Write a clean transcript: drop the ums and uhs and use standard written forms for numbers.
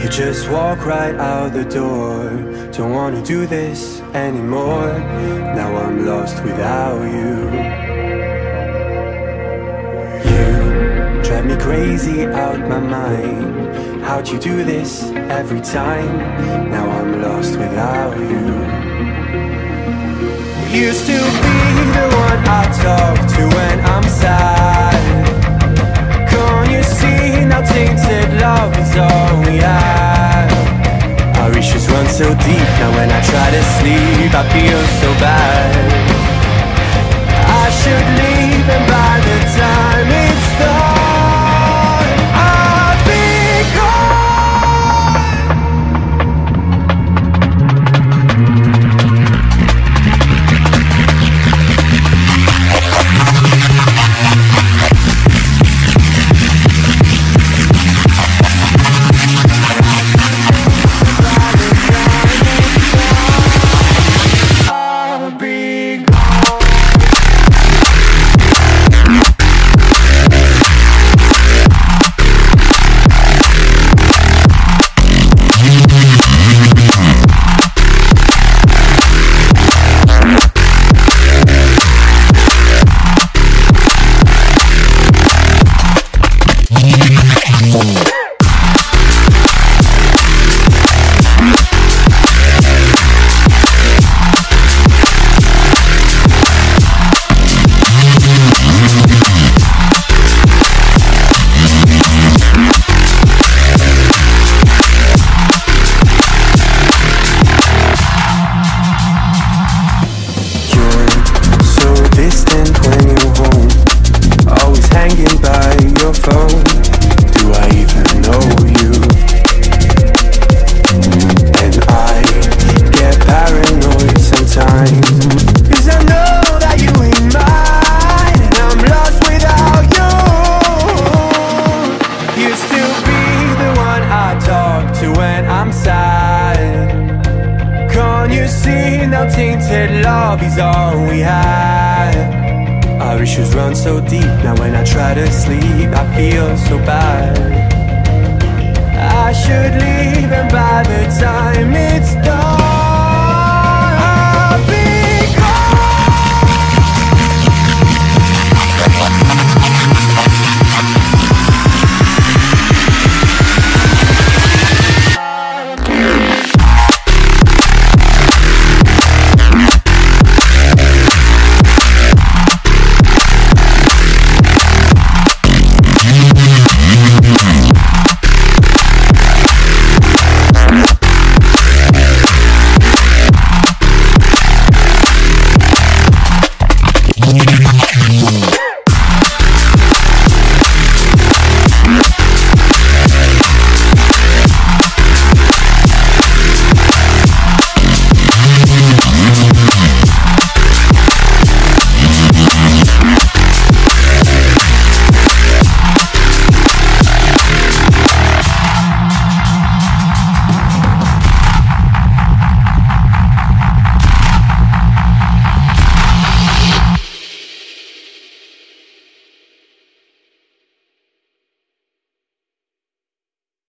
You just walk right out the door. Don't wanna do this anymore. Now I'm lost without you. You drive me crazy out my mind. How'd you do this every time? Now I'm lost without you. Used to be the one I talk to when I'm sad. Can't you see now tainted love is all we have? Our issues run so deep, now when I try to sleep I feel so bad. I should leave and by the time it's done I'll be gone. Tainted love is all we have. Our issues run so deep, now when I try to sleep I feel so bad. I should leave and by the time it's done